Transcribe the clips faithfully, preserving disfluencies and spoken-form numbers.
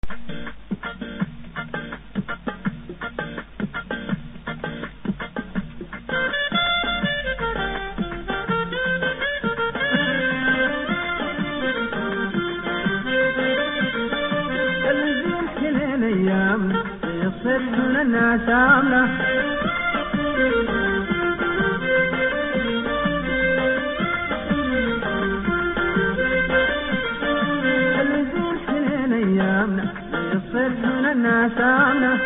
يصير الناس عاملة الوزين حنين أيامنا يصير الناس عاملة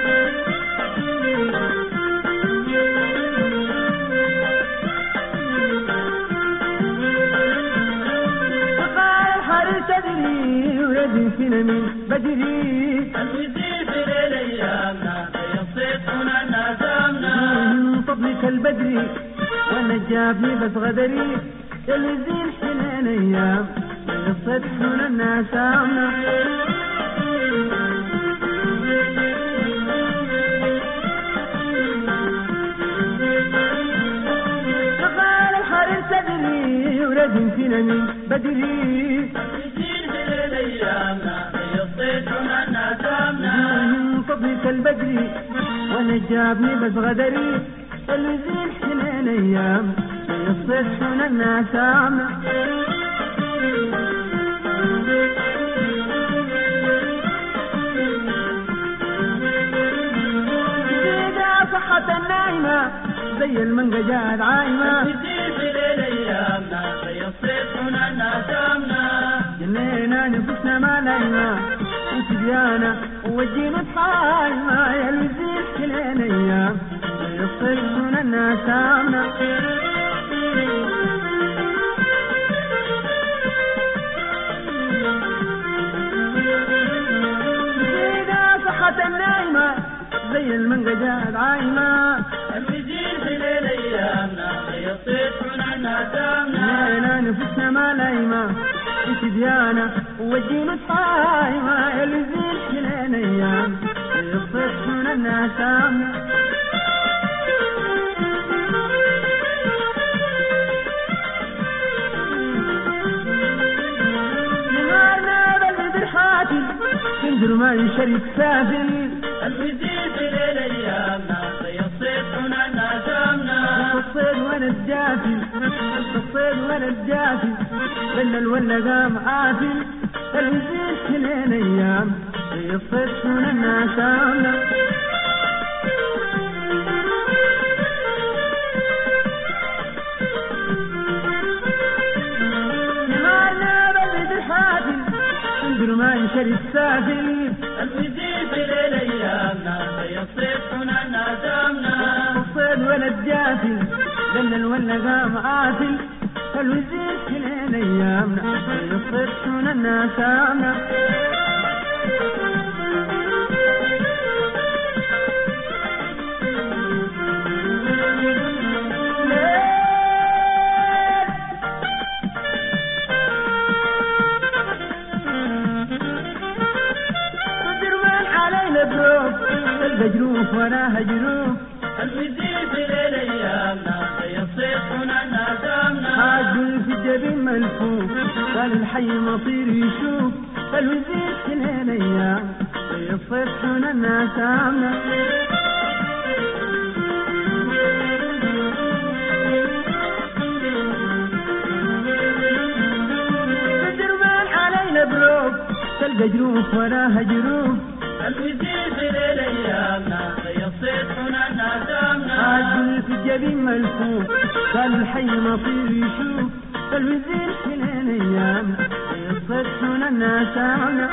وقال الحارس أدري ويدي فينا من بدري الوزين حنين أيامنا يصيدنا الناس عاملة من فضلك البدري وانا جابني بس غدري الوزين حنين أيام يصيدنا الناس عاملة وقال الحارس أدري ولد فينا من بدري الوزين حنين أيامنا يصيدنا الناس عاملة من فضلك البدري وانا جابني بس غدري الوزين حنين أيام يصيدنا الناس عاملة صحة النايمة زي المنقجات عايمة الوزين حنين أيامنا يصيدنا الناس عاملة جنينا نفسنا ما نايمة وتبيانا ووجينا طايمة يا الوزين حنين أيام يصيدنا الناس عاملة صحة النايمة زي المنقجات عايمة الوزين حنين أيامنا يصيدنا الناس عاملة جنينا نفسنا ما نايمة وتبيانا ووجينا طايمة يا الوزين حنين أيام يصيدنا الناس عاملة تنزل ما يشرك سافل الوزين حنين أيامنا يصيدنا الناس عاملة الصيد وانا الجافي الصيد وانا الجافي لأن الولا قام عافل الوزين حنين أيام يصيدنا الناس عاملة ما ينشري السافل الوزين حنين أيامنا يصيدنا الناس عاملة الصيد ولا الجافل لأن الولا قام عافل الوزين حنين أيامنا يصيدنا الناس عاملة الجروف وراها جروف الوزين حنين أيامنا يصيدنا الناس عاملة حاجل في الجبين ملفوف قال الحي مصير يشوف الوزين حنين أيام يصيدنا الناس عاملة الدرمان علينا بروف تلقى جروف وراها جروف الوزين حنين أيامنا يصيدنا الناس عاملة عاجل في الجبين ملفوف قال الحي مصير يشوف الوزين حنين أيام يصيدنا الناس عاملة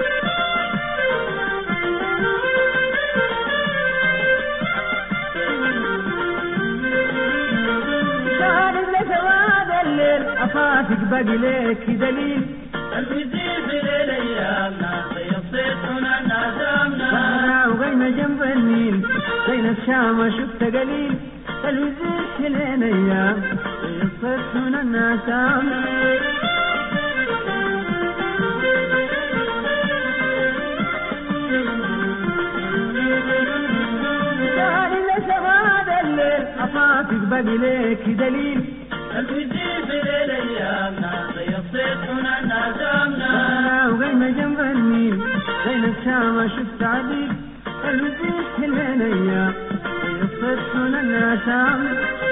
شارب لسواد الليل أصافك باقي لك دليل الوزين حنين أيامنا يصيدنا الناس عاملة صحراء وغيمة جنب النيل بين الشام شفت قليل الوزين حنين أيام يصيدنا الناس عاملة شارب لسواد الليل أصافك باقي لك دليل الوزين حنين أيامنا يصيدنا الناس عاملة صحراء وغيمة جنب النيل الشام شفت عديد الوزير كلين ايام يصير سنن شام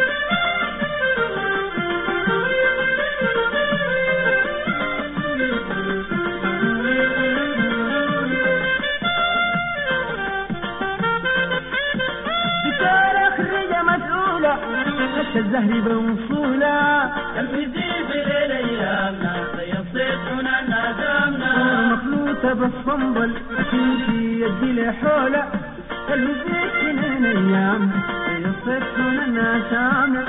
الزهري بوصوله الوزير في الايام يصير سنن شامنا مخلوطه بالصنبل في يدي لحوله الوزير كلين ايام يصير سنن شامنا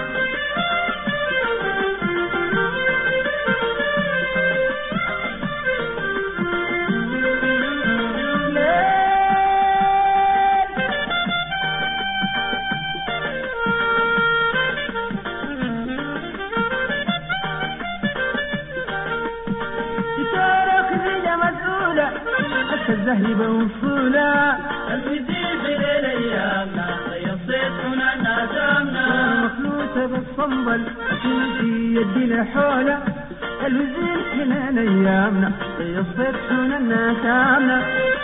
الزهري بوصوله الوزير في الايام يصير سنن شامنا مخلوطه بالصنبل في يدي لحوله الوزير كلين ايامنا يصير سنن شامنا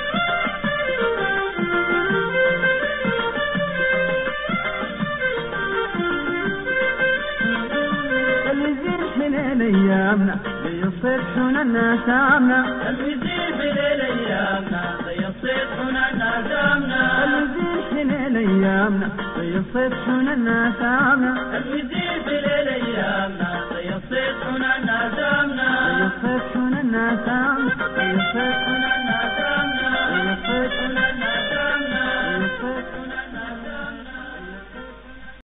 الوزير كلين ايامنا يصير سنن شامنا الوزير في الايام يصير سنن شامنا الوزير كلين ايامنا يصير سنن شامنا الوزير في